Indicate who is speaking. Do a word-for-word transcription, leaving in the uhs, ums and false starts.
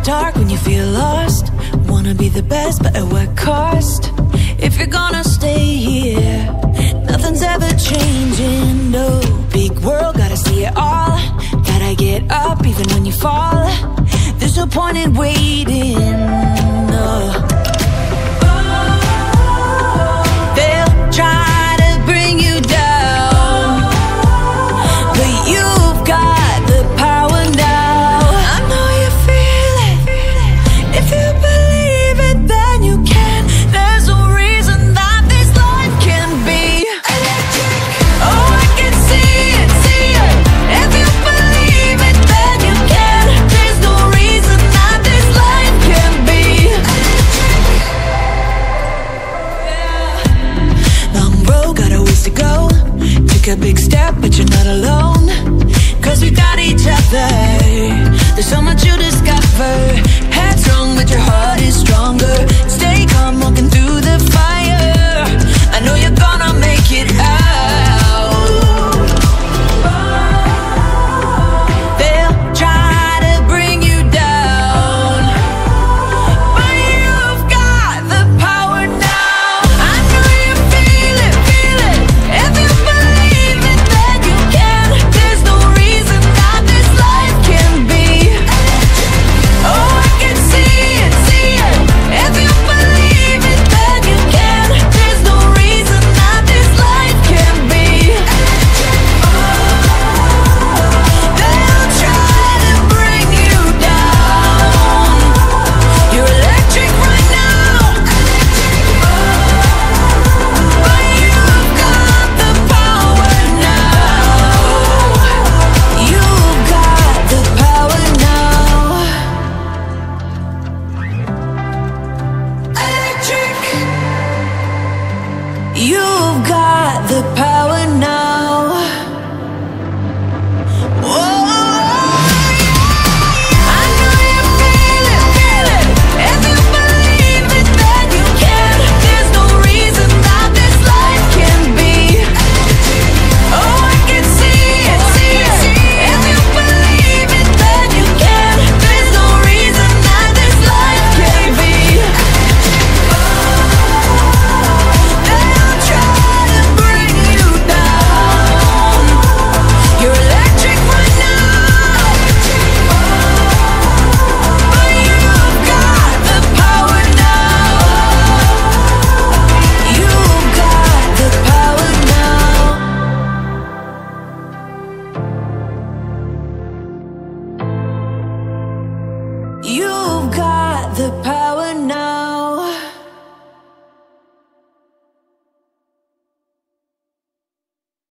Speaker 1: dark when you feel lost. Wanna be the best, but at what cost? If you're gonna stay here, nothing's ever changing, no. Big world, gotta see it all. Gotta get up even when you fall. There's no point in waiting, no.